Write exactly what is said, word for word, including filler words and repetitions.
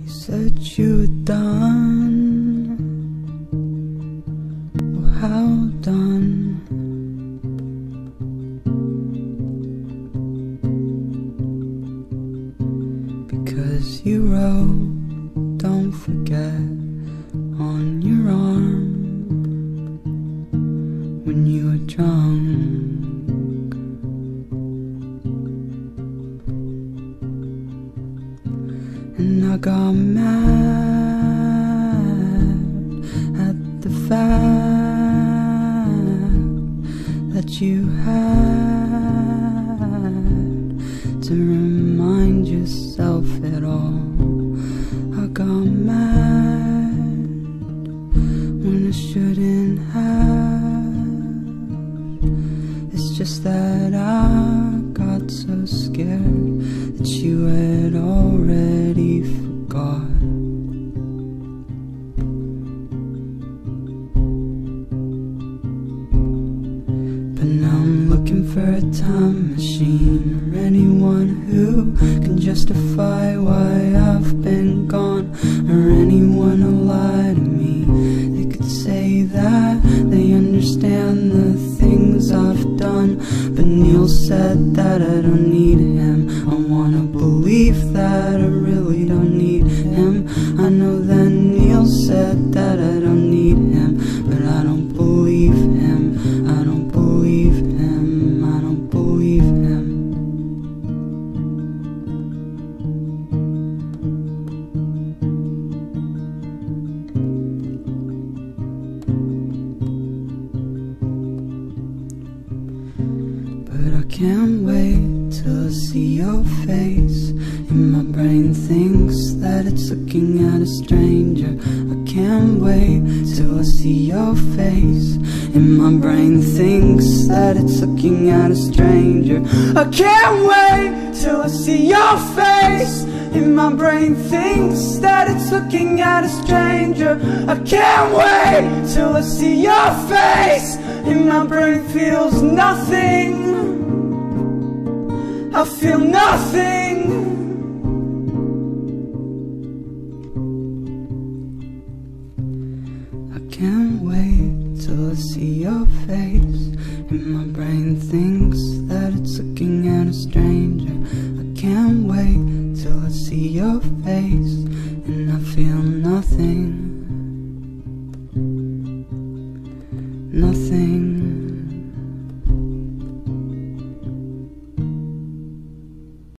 You said you were done. Well, how done? Because you wrote, don't forget, on your arm when you were drunk. And I got mad at the fact that you had to remind yourself it all. I got mad when I shouldn't have. It's just that I got so scared that you had already forgot. But now I'm looking for a time machine, or anyone who can justify why I've been gone, or anyone who'll lie to me. They could say that they understand the things I've done, but Neil said that I don't need him. I wanna believe that I really don't need him. I know that Neil said that I don't need him, but I don't believe him. I don't believe him. I don't believe him. But I can't wait till I see your face. And my brain thinks that it's looking at a stranger. I can't wait till I see your face. And my brain thinks that it's looking at a stranger. I can't wait till I see your face. And my brain thinks that it's looking at a stranger. I can't wait till I see your face. And my brain feels nothing. I feel nothing. I can't wait till I see your face. And my brain thinks that it's looking at a stranger. I can't wait till I see your face. And I feel nothing.